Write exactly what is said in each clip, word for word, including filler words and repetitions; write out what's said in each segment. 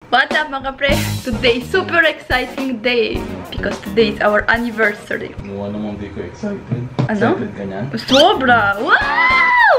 What's up mga pre? Today, super exciting day because today is our anniversary. Mukha naman di ko excited. Ano? Excited ka niyan? Sobra! Wow!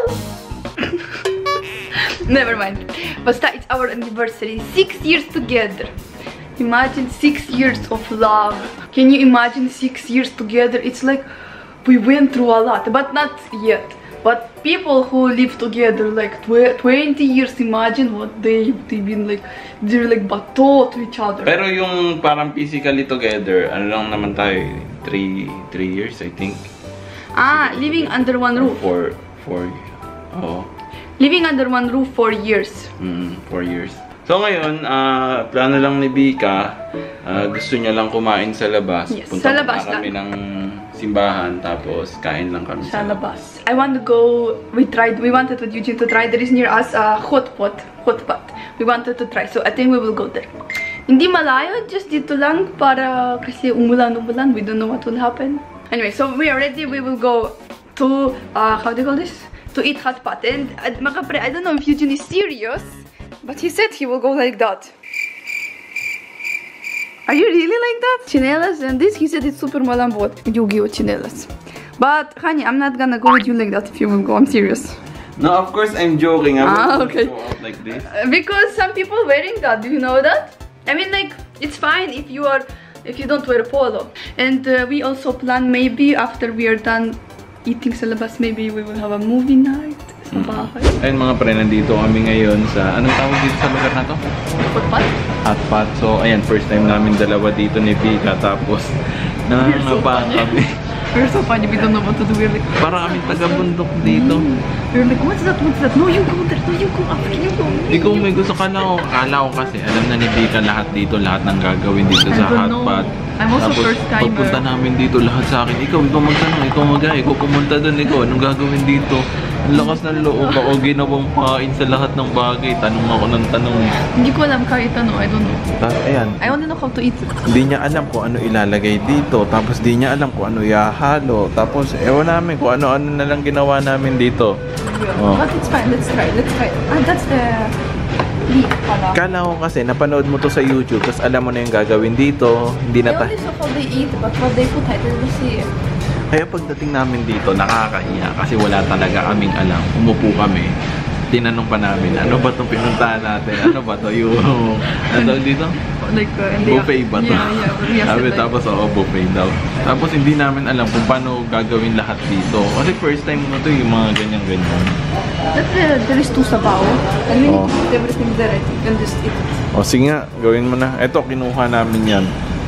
Never mind. Basta, it's our anniversary. Six years together. Imagine six years of love. Can you imagine six years together? It's like we went through a lot, but not yet. But people who live together like tw twenty years, imagine what they they've been like. They're like bato to each other. Pero yung parang physically together, ano lang naman tayo, three three years I think. Ah, living under one roof. Four four. Oh. Living under one roof for years. Mm, four years. So ngayon, uh, plano lang ni Bika, uh, gusto niya lang kumain sa labas. Yes, Punta sa labas na kami lang. ng simbahan, tapos kain lang kami sa labas. I want to go, we tried, we wanted with Eugene to try, there is near us a hot pot, hot pot. We wanted to try, so I think we will go there. Hindi malayo, just dito lang para kasi umulan-umulan, we don't know what will happen. Anyway, so we are ready, we will go to, uh, how do you call this? To eat hot pot. And uh, mga pre, I don't know if Eugene is serious, but he said he will go like that. Are you really like that? Chinelas and this, he said it's super malambot. Yu-Gi-Oh chinelas. But, honey, I'm not gonna go with you like that if you will go, I'm serious. No, of course I'm joking. I ah, wouldn't okay. go out like this. Uh, because some people wearing that, do you know that? I mean, like, it's fine if you are, if you don't wear a polo. And uh, we also plan maybe after we are done eating sa labas, maybe we will have a movie night sa bahay. Ayun mga pre, nandito kami ngayon sa, anong tawag dito sa lugar na to? Hot pot? Hot pot. So, ayan, first time namin dalawa dito ni Bika, tapos nangangabang kami. We're so funny, we don't know what to do. We're like, para kami taga-bundok dito. We're like, what's that, what's that? No, you go there, no, you go up, you go. Ikaw may gusto ka na, akala ko kasi, alam na ni Bika lahat dito, lahat ng gagawin dito sa hot pot. I'm also Tapos, first timer. pagpunta namin dito, lahat sa akin, ikaw, ikaw magtanong, ikaw mag-ay, ikaw pumunta doon, ikaw, anong gagawin dito? Ang lakas ng loob ako, ginawang pain sa lahat ng bagay. Tanong ako ng tanong. Hindi ko alam kahit ano, I don't know. Tapos, ayan. I only know how to eat. Hindi niya alam kung ano ilalagay dito. Tapos, di niya alam kung ano ihahalo. Tapos, ewan namin kung ano-ano na lang ginawa namin dito. Yeah. Oh. But it's fine, let's try, let's try. Ah, that's the leaf pala. Kala ko kasi, napanood mo to sa YouTube, tapos alam mo na yung gagawin dito. Hindi na I ta... only saw how they eat, but what they put, I didn't see. Kaya pagdating namin dito, nakakahiya kasi wala talaga kaming alam. Umupo kami. Tinanong pa namin, ano ba itong pinuntahan natin? Ano ba ito? Yung, ano dito? Like, uh, buffet ba ito? Yeah, yeah. Sabi tapos, oo, buffet daw. Tapos hindi namin alam kung paano gagawin lahat dito. Kasi first time mo ito yung mga ganyan-ganyan. But uh, there is two sabaw. And we Oh. need to put everything there, I think, and just eat it. O sige nga, gawin mo na. Ito, kinuha namin yan.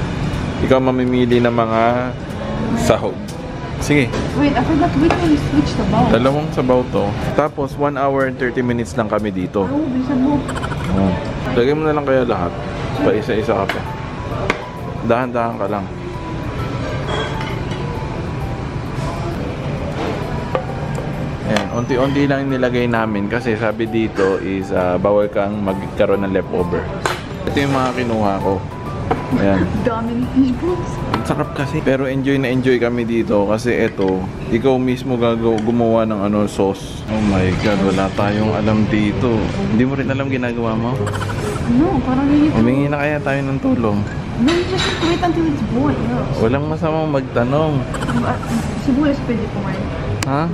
Ikaw mamimili ng mga sahog. Sige. Wait, I forgot which one is which sabaw. Dalawang sabaw to. Tapos, one hour and thirty minutes lang kami dito. Oh, may sabaw. Oh. Lagay mo na lang kaya lahat. Pa isa-isa ka pa. Dahan-dahan ka lang. Ayan, unti-unti lang nilagay namin kasi sabi dito is uh, bawal kang magkaroon ng leftover. Ito yung mga kinuha ko. Ayan. Daming fish balls. Ang sarap kasi. Pero enjoy na enjoy kami dito kasi ito, ikaw mismo gagaw gumawa ng ano sauce. Oh my god, wala tayong alam dito. Hindi mo rin alam ginagawa mo? No, parang hindi. Humingi na kaya tayo ng tulong. No, you just have to wait until it's boiled. Yeah. Walang masamang magtanong. Uh, Sibuyas pwede kumain. Ha?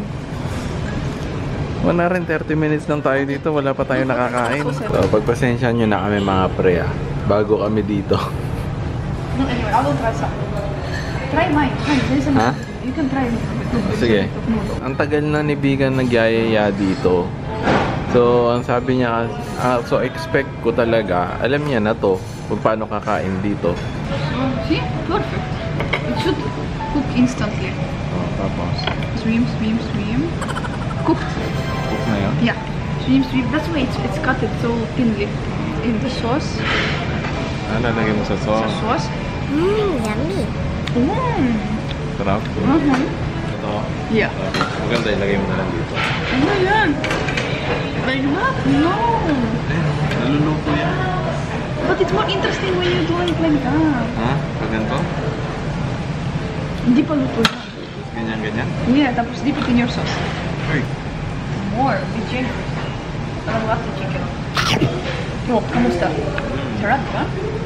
Wala rin, thirty minutes lang tayo dito. Wala pa tayo nakakain. So, pagpasensya nyo na kami mga pre ah. Bago kami dito. No, anyway, I will try some. Try mine. Honey, there's a Ha? You can try it. Sige. Ang tagal na ni Bigan nagyayaya dito. So, ang sabi niya, ah, so expect ko talaga, alam niya na to, kung paano kakain dito. Oh, see? Perfect. It should cook instantly. Oh, tapos, Swim, swim, swim. Cook. cook na yun. Yeah. Swim, swim. That's why it's, it's cut it so thinly. In the sauce. Ah, lalagay mo sa Sa sauce. sauce. Mmm, yummy. Mmm. Sarap. Uh-huh. Ito. Yeah. Tapos, maganda, ilagay mo na lang dito. Ano yan? Like that? No. Naluluto yan. But it's more interesting when you do it like that. Ha? Pag ganito? Hindi pa luto yan. Ganyan, ganyan. Yeah, tapos dip it in your sauce. Uy. More. Be generous. Parang lots of chicken. Oh, kamusta? Mm. Sarap, di ba?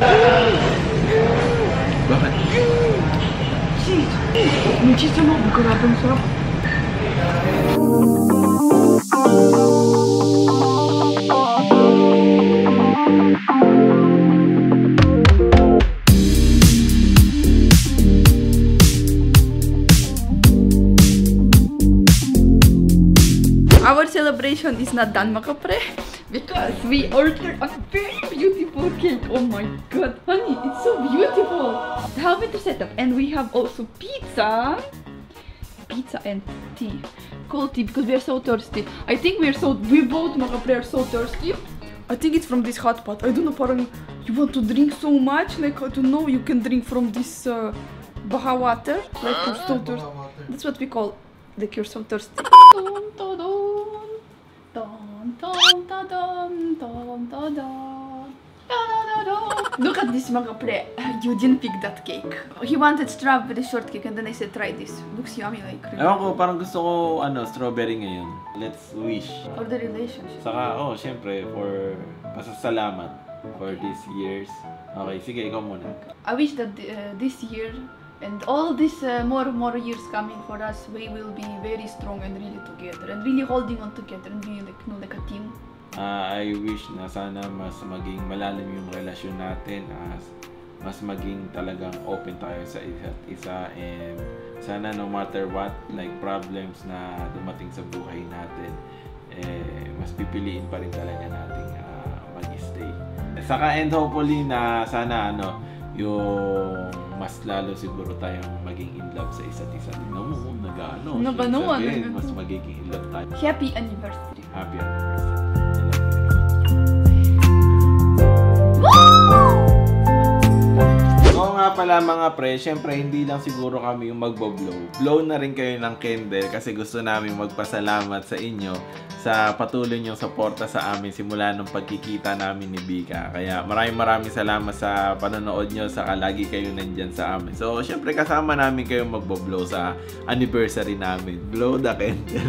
Bakit? Cheese! May cheese naman. Grabe ang sarap. Our celebration is not done, mga kapre, because we ordered a very beautiful cake. Oh my god, honey, it's so beautiful. How we to set up, and we have also pizza, pizza and tea, cold tea, because we are so thirsty. I think we are so we both, mga kapre, are so thirsty. I think it's from this hot pot. I don't know, parang you want to drink so much, like I don't know, you can drink from this uh, Baha water, like you're so thirsty. That's what we call, like you're so thirsty. Look at this, mga pre. You didn't pick that cake. He wanted strawberry shortcake and then I said, try this. Looks yummy like cream. Ewan ko, parang gusto ko, ano, strawberry ngayon. Let's wish. For the relationship. Saka, oh, syempre, for pasasalamat for these years. Okay, sige, ikaw muna. I wish that uh, this year and all these uh, more more years coming for us, we will be very strong and really together and really holding on together and being like, you know, like a team. Uh, I wish na sana mas maging malalim yung relasyon natin, as mas maging talagang open tayo sa isa't isa, and sana no matter what, like problems na dumating sa buhay natin, eh, mas pipiliin pa rin talaga natin uh, mag-stay. Saka and hopefully na sana ano, yung mas lalo siguro tayong maging in love sa isa't isa. Tignan mo, nag-ano. Nag-ano, sabihin, mas magiging in love tayo. Happy anniversary. Happy anniversary. Oo nga pala mga pre, syempre hindi lang siguro kami yung magbo-blow. Blow na rin kayo ng candle kasi gusto namin magpasalamat sa inyo sa patuloy niyong suporta sa amin simula nung pagkikita namin ni Bika. Kaya maraming maraming salamat sa panonood nyo, saka lagi kayo nandyan sa amin. So syempre kasama namin kayong magbo-blow sa anniversary namin. Blow the candle.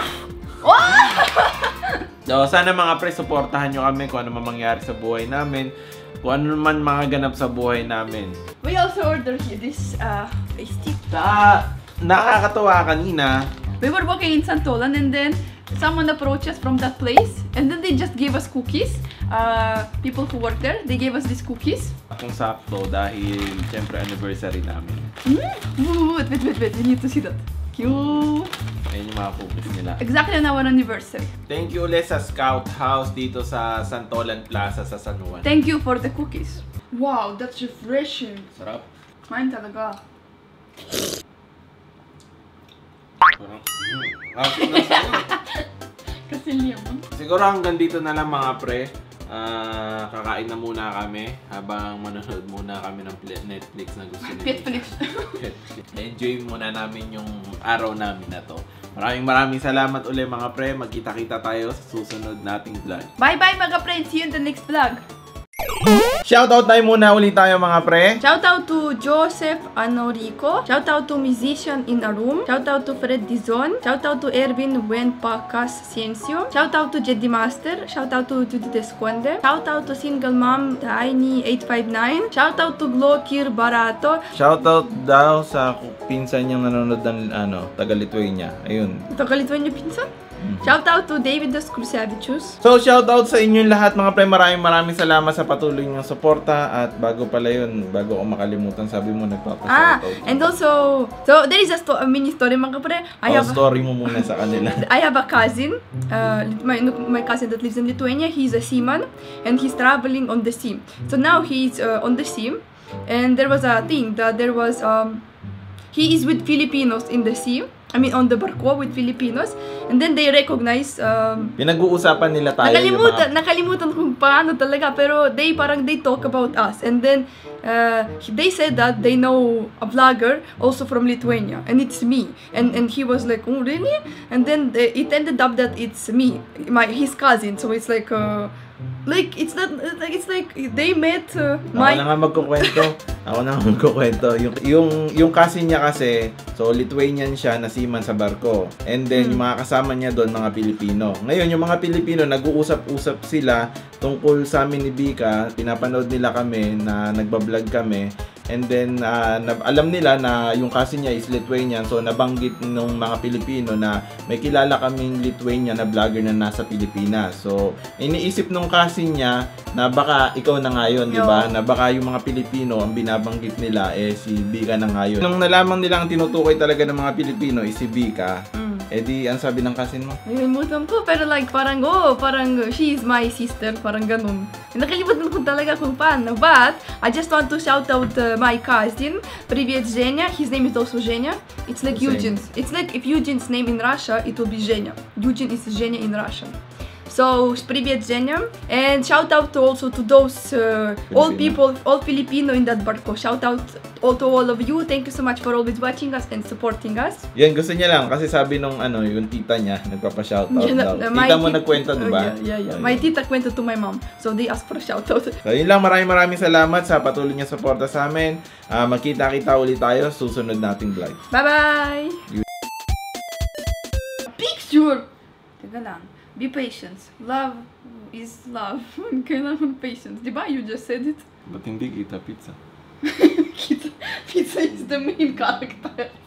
So sana mga pre, suportahan nyo kami kung ano man mangyari sa buhay namin, kung ano man mga ganap sa buhay namin. We also ordered this uh, pasty. Ta nakakatawa kanina. We were walking in Santolan and then someone approached us from that place and then they just gave us cookies. Uh, people who work there, they gave us these cookies. Kung sakto dahil syempre anniversary namin. Mm? Wait, wait, wait, wait. We need to see that. Cute. Ayun yung mga cookies nila. Exactly on our anniversary. Thank you ulit sa Scout House dito sa Santolan Plaza sa San Juan. Thank you for the cookies. Wow, that's refreshing. Sarap. Mine talaga. Sarap. Mm. Kasi lemon. Siguro hanggang dito na lang mga pre. Uh, kakain na muna kami habang manonood muna kami ng Netflix na gusto nila. Netflix. Enjoy muna namin yung araw namin na to. Maraming maraming salamat ulit mga pre. Magkita-kita tayo sa susunod nating vlog. Bye bye mga friends. See you in the next vlog. Shoutout tayo muna ulit tayo mga pre. Shoutout to Joseph Anorico. Shoutout to Musician in a Room. Shoutout to Fred Dizon. Shoutout to Erwin Buenpacas Ciencio. Shoutout to Jedi Master. Shoutout to Judith Esconde. Shoutout to Single Mom Tiny eight five nine. Shoutout to Glokir Barato. Shoutout daw sa pinsan niyang nanonood ng ano, taga-Lithuania. Ayun. Taga-Lithuania pinsan? Mm-hmm. Shoutout to Davidos Cruzavicius. So shoutout sa inyong lahat mga pre. Maraming maraming salamat sa patuloy niyong suporta. At bago pala yun, bago ko makalimutan, sabi mo nagpapa-shoutout. Ah, and also, so there is a, sto a mini story mga pre. I oh, have story mo muna sa kanila. I have a cousin, uh, my, my cousin that lives in Lithuania. He's a seaman and he's traveling on the sea. So now he's uh, on the sea and there was a thing that there was, um, he is with Filipinos in the sea. I mean, on the barko with Filipinos. And then they recognize... Um, Pinag-uusapan nila tayo nakalimutan, yung mga... Nakalimutan kung paano talaga. Pero they parang they talk about us. And then uh, they said that they know a vlogger also from Lithuania. And it's me. And and he was like, oh really? And then they, it ended up that it's me, my his cousin. So it's like... Uh, Like, it's not, like, it's like, they met uh, Ako my... na nga magkukwento. Ako na nga magkukwento. Yung, yung, yung cousin niya kasi, so Lithuanian siya na seaman sa barko. And then, yung mga kasama niya doon, mga Pilipino. Ngayon, yung mga Pilipino, nag-uusap-usap sila tungkol sa amin ni Bika. Pinapanood nila kami na nagbablog kami. And then, uh, na, alam nila na yung cousin niya is Lithuanian. So, nabanggit nung mga Pilipino na may kilala kaming Lithuanian na vlogger na nasa Pilipinas. So, iniisip nung cousin niya na baka ikaw na ngayon, di ba? Na baka yung mga Pilipino, ang binabanggit nila eh si Bika na ngayon. Nung nalaman nila ang tinutukoy talaga ng mga Pilipino is si Bika, Mm. eh di, ang sabi ng cousin mo? Nalimutan ko, pero like, parang, oh, parang, uh, she is my sister, parang ganun. Nakalimutan ko talaga kung paano. But, I just want to shout out uh, my cousin. Привет, Женя. His name is also Женя. It's like Same. Eugene's. It's like if Eugene's name in Russia, it will be Женя. Eugene is Женя in Russian. So, привет, Женя. And shout out to also to those uh, all people, all Filipino in that barko. Shout out all to all of you. Thank you so much for always watching us and supporting us. Yan, gusto niya lang. Kasi sabi nung ano, yung tita niya, nagpapa-shoutout Yeah, daw. na- my Tita mo tit- nagkwento, di ba? Oh, yeah, yeah, yeah. Oh, My yun. tita kwento to my mom. So, they asked for a shout out. So, yun lang. Maraming maraming salamat sa patuloy niya suporta sa amin. Ah, magkita-kita ulit tayo sa susunod nating vlog. Bye-bye! Picture! Teka lang. Be patient. Love is love. Kailangan patience. Di ba? You just said it. Ba't hindi kita pizza? Pizza, pizza is the main character.